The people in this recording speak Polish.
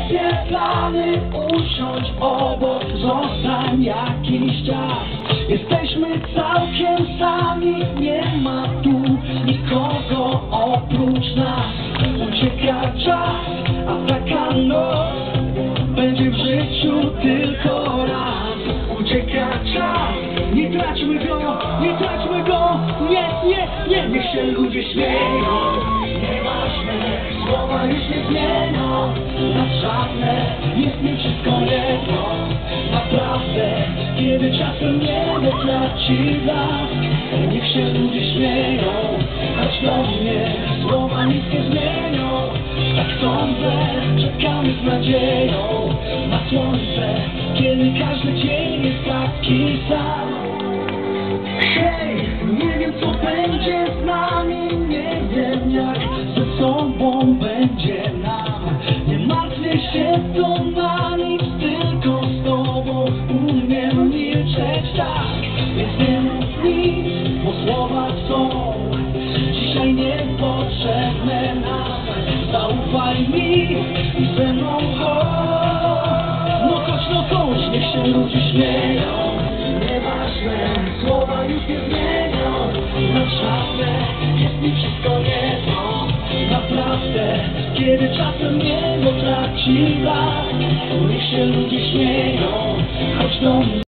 rozświetlany, usiądź obok, zostań jakiś czas. Jesteśmy całkiem sami, nie ma tu nikogo oprócz nas. Ucieka czas, a taka noc będzie w życiu tylko raz. Ucieka czas, nie traćmy go, nie traćmy go, nie, nie, nie. Niech się ludzie śmieją, nieważne, słowa już nie zmienią nas żadne, jest mi wszystko jedno, naprawdę. Kiedy czasem niebo traci blask, niech się ludzie śmieją, choć do mnie słowa nic nie zmienią. Tak sądzę, czekamy z nadzieją na słońce, kiedy każdy dzień jest taki sam. Hej, nie wiem co będzie z nami, nie wiem jak ze sobą będzie nam. Nie martwię się to na nic, tylko z tobą umiem milczeć tak. Więc nie mów nic, bo słowa są dzisiaj niepotrzebne nam. Zaufaj mi i ze mną chodź. No chodź, niech się ludzie śmieją, nieważne, słowa już nie zmienią na żadne, jest mi wszystko jedno, naprawdę. Kiedy czasem niebo traci blask, niech się ludzie śmieją, chodź do mnie.